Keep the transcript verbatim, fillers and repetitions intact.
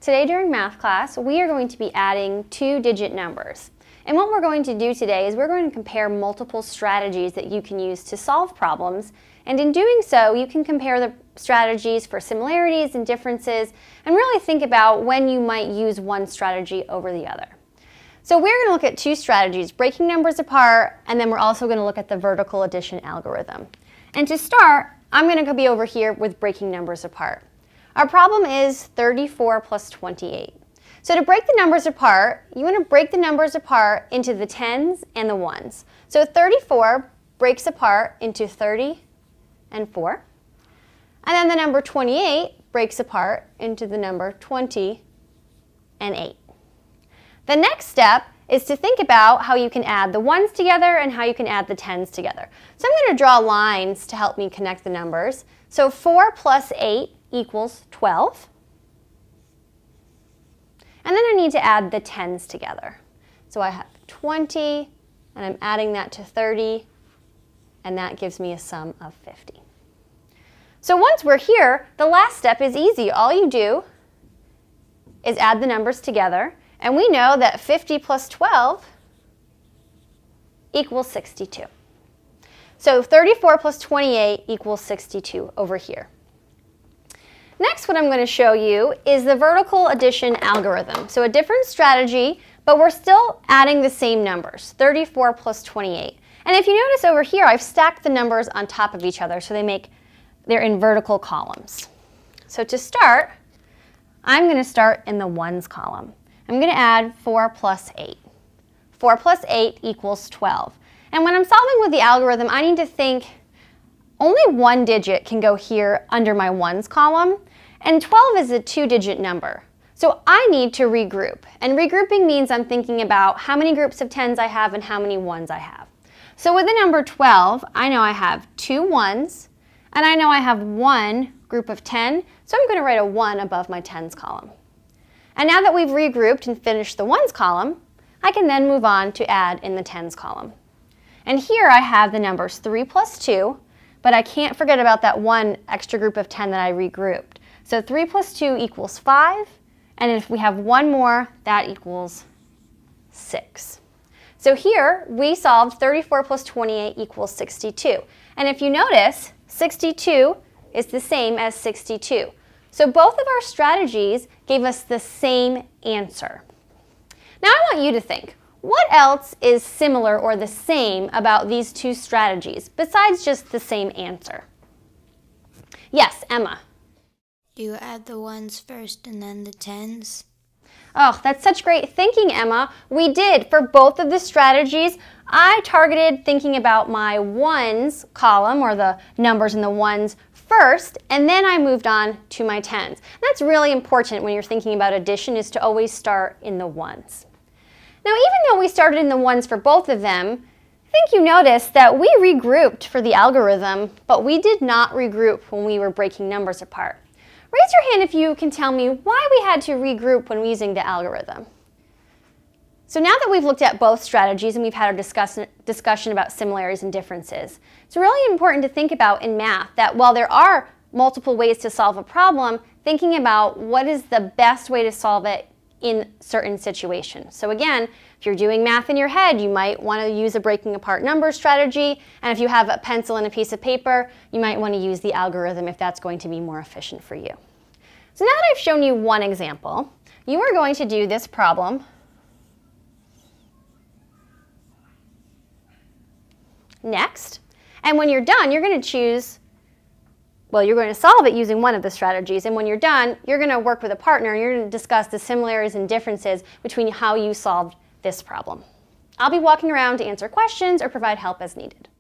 Today during math class, we are going to be adding two-digit numbers. And what we're going to do today is we're going to compare multiple strategies that you can use to solve problems. And in doing so, you can compare the strategies for similarities and differences and really think about when you might use one strategy over the other. So we're going to look at two strategies, breaking numbers apart, and then we're also going to look at the vertical addition algorithm. And to start, I'm going to be over here with breaking numbers apart. Our problem is thirty-four plus twenty-eight. So to break the numbers apart, you want to break the numbers apart into the tens and the ones. So thirty-four breaks apart into thirty and four. And then the number twenty-eight breaks apart into the number twenty and eight. The next step is to think about how you can add the ones together and how you can add the tens together. So I'm going to draw lines to help me connect the numbers. So four plus eight equals twelve. And then I need to add the tens together. So I have twenty, and I'm adding that to thirty, and that gives me a sum of fifty. So once we're here, the last step is easy. All you do is add the numbers together, and we know that fifty plus twelve equals sixty-two. So thirty-four plus twenty-eight equals sixty-two over here. Next, what I'm going to show you is the vertical addition algorithm. So a different strategy, but we're still adding the same numbers, thirty-four plus twenty-eight. And if you notice over here, I've stacked the numbers on top of each other, so they make, they're in vertical columns. So to start, I'm going to start in the ones column. I'm going to add four plus eight. four plus eight equals twelve. And when I'm solving with the algorithm, I need to think only one digit can go here under my ones column, and twelve is a two-digit number. So I need to regroup. And regrouping means I'm thinking about how many groups of tens I have and how many ones I have. So with the number twelve, I know I have two ones, and I know I have one group of ten, so I'm going to write a one above my tens column. And now that we've regrouped and finished the ones column, I can then move on to add in the tens column. And here I have the numbers three plus two, but I can't forget about that one extra group of ten that I regrouped. So three plus two equals five, and if we have one more, that equals six. So here we solved thirty-four plus twenty-eight equals sixty-two. And if you notice, sixty-two is the same as sixty-two. So both of our strategies gave us the same answer. Now I want you to think, what else is similar or the same about these two strategies besides just the same answer? Yes, Emma. Do you add the ones first and then the tens? Oh, that's such great thinking, Emma. We did. For both of the strategies, I targeted thinking about my ones column, or the numbers in the ones, first, and then I moved on to my tens. That's really important when you're thinking about addition, is to always start in the ones. Now, even though we started in the ones for both of them, I think you noticed that we regrouped for the algorithm, but we did not regroup when we were breaking numbers apart. Raise your hand if you can tell me why we had to regroup when using the algorithm. So now that we've looked at both strategies and we've had our discuss discussion about similarities and differences, it's really important to think about in math that while there are multiple ways to solve a problem, thinking about what is the best way to solve it in certain situations. So again, if you're doing math in your head, you might want to use a breaking apart numbers strategy, and if you have a pencil and a piece of paper, you might want to use the algorithm if that's going to be more efficient for you. So now that I've shown you one example, you are going to do this problem next, and when you're done, you're going to choose, well, you're going to solve it using one of the strategies, and when you're done, you're going to work with a partner and you're going to discuss the similarities and differences between how you solved this problem. I'll be walking around to answer questions or provide help as needed.